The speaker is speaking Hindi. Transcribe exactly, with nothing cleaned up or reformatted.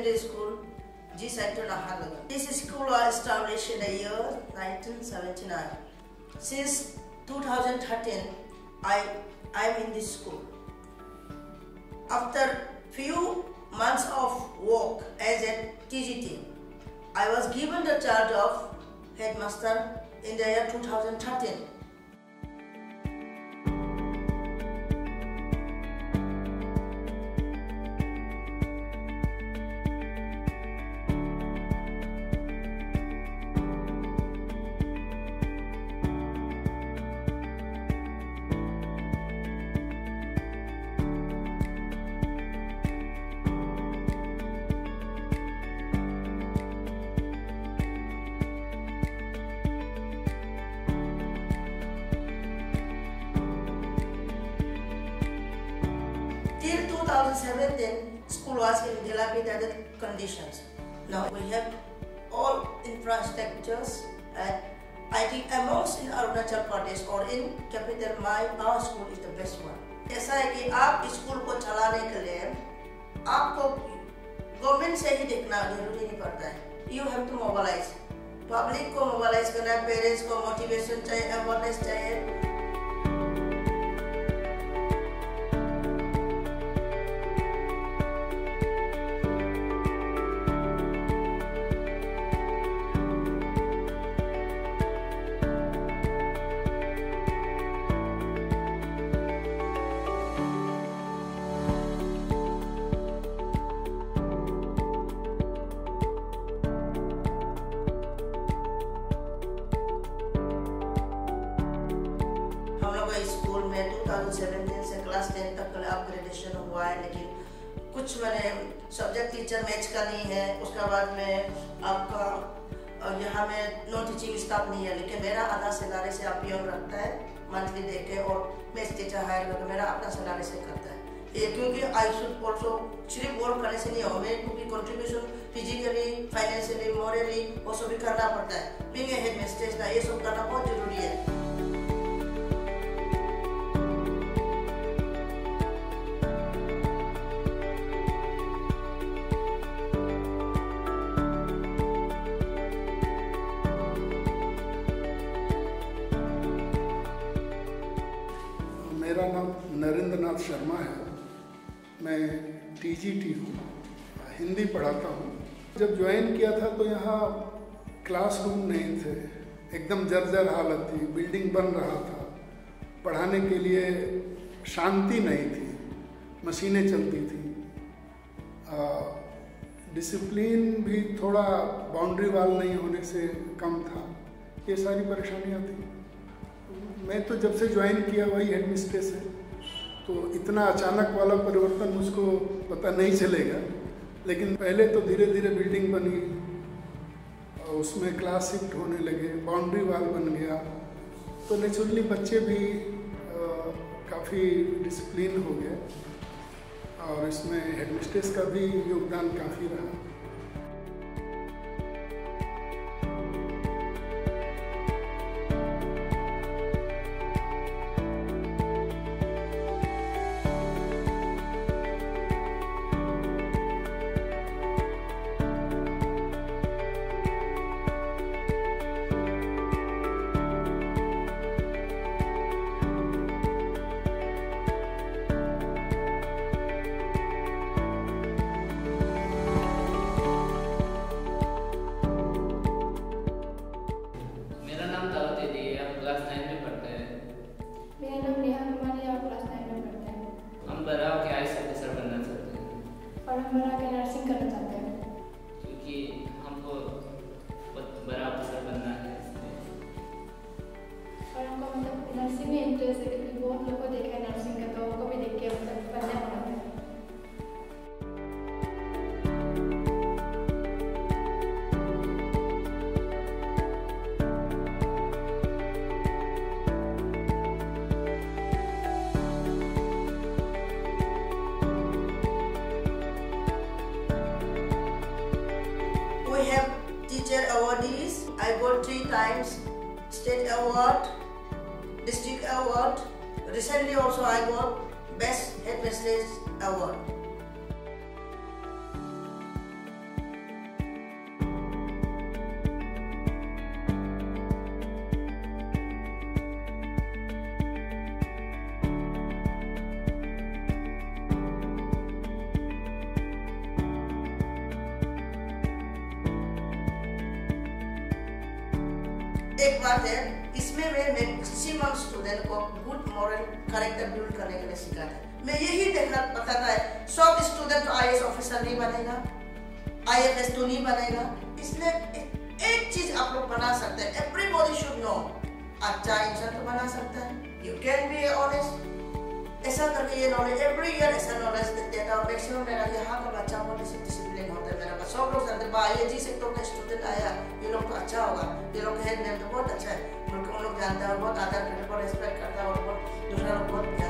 Secondary School, G Sector Nahalagan. This school was established in the year nineteen seventy-nine. Since two thousand thirteen, I am in this school. After few months of work as a T G T, I was given the charge of headmaster in the year two thousand thirteen. Till two thousand seventeen, school was in dilapidated conditions. Now we have all infrastructures, and I think amongst in Arunachal Pradesh or in capital, my our school is the best one. ऐसा है कि आप स्कूल को चलाने के लिए आपको गवर्नमेंट से ही देखना जरूरी नहीं पड़ता है. You have to mobilize. Public को मोबालाइज करना है, पेरेंट्स को मोटिवेशन चाहिए, अवेयरनेस चाहिए. स्कूल में दो हज़ार सत्रह से क्लास टेन तक का अपग्रेडेशन हुआ है, लेकिन कुछ मैंने सब्जेक्ट टीचर मैच का नहीं है. उसके बाद में आपका यहाँ में नॉन टीचिंग स्टाफ नहीं है, लेकिन मेरा आधा सैलरी से आप पियोन रखता है मंथली दे के, और मैथ टीचर हायर करके मेरा अपना सैलरी से करता है. ये क्योंकि आई शुड ऑल्सो सिर्फ वर्क करने से नहीं हो, मेरे को भी कंट्रीब्यूशन फिजिकली, फाइनेंशियली, मॉरली वो सब भी करना पड़ता है. बीइंग ए हेड मिस्ट्रेस का ये सब करना बहुत जरूरी है. मेरा नाम नरेंद्र नाथ शर्मा है. मैं टी जी टी हूँ, हिंदी पढ़ाता हूँ. जब ज्वाइन किया था तो यहाँ क्लासरूम नहीं थे, एकदम जर्जर हालत थी, बिल्डिंग बन रहा था, पढ़ाने के लिए शांति नहीं थी, मशीनें चलती थी, डिसिप्लिन भी थोड़ा बाउंड्री वाल नहीं होने से कम था. ये सारी परेशानियाँ थी. मैं तो जब से ज्वाइन किया वही हेड मिस्ट्रेस है, तो इतना अचानक वाला परिवर्तन मुझको पता नहीं चलेगा. लेकिन पहले तो धीरे धीरे बिल्डिंग बनी, उसमें क्लास शिफ्ट होने लगे, बाउंड्री वाल बन गया, तो नेचुरली बच्चे भी काफ़ी डिसिप्लिन हो गए, और इसमें हेड मिस्ट्रेस का भी योगदान काफ़ी रहा. और हम बड़ा के नर्सिंग करना चाहते हैं, क्योंकि हमको बहुत बड़ा अफसर बनना है और हमको मतलब नर्सिंग में इंटरेस्ट है, क्योंकि बहुत लोगों को देखा है नर्सिंग का, तो उनको भी देख के मतलब बनना पड़ता है. We have teacher awardees. I got three times state award, district award. Recently also I got best headmistress award. एक बात है, इसमें मैं मैक्सिमम स्टूडेंट को गुड मॉरल कैरेक्टर बिल्ड करने के लिए सिखाता है। मैं यही देखना बताता है, सब student I A S officer नहीं बनेगा, आई एफ एस तो नहीं बनेगा, इसलिए एक चीज आप लोग बना सकते हैं, एवरीबॉडी शुड नो, अच्छा इंसान तो बना सकता है, यू कैन बी ऑनेस्ट, ऐसा करके ये नॉलेज एवरी ईयर ऐसा नॉलेज देते हैं। और मैक्सिमम मेरा यहाँ का बच्चा बहुत डिसिप्लिन होता है, मेरा सब लोग जानते हैं ये जी सेक्टर का स्टूडेंट आया, ये लोग तो अच्छा होगा, ये लोग हेड मैम तो बहुत अच्छा है, उन लोग जानता है और बहुत आदर करता है, बहुत रिस्पेक्ट करता है और बहुत दूसरा लोग बहुत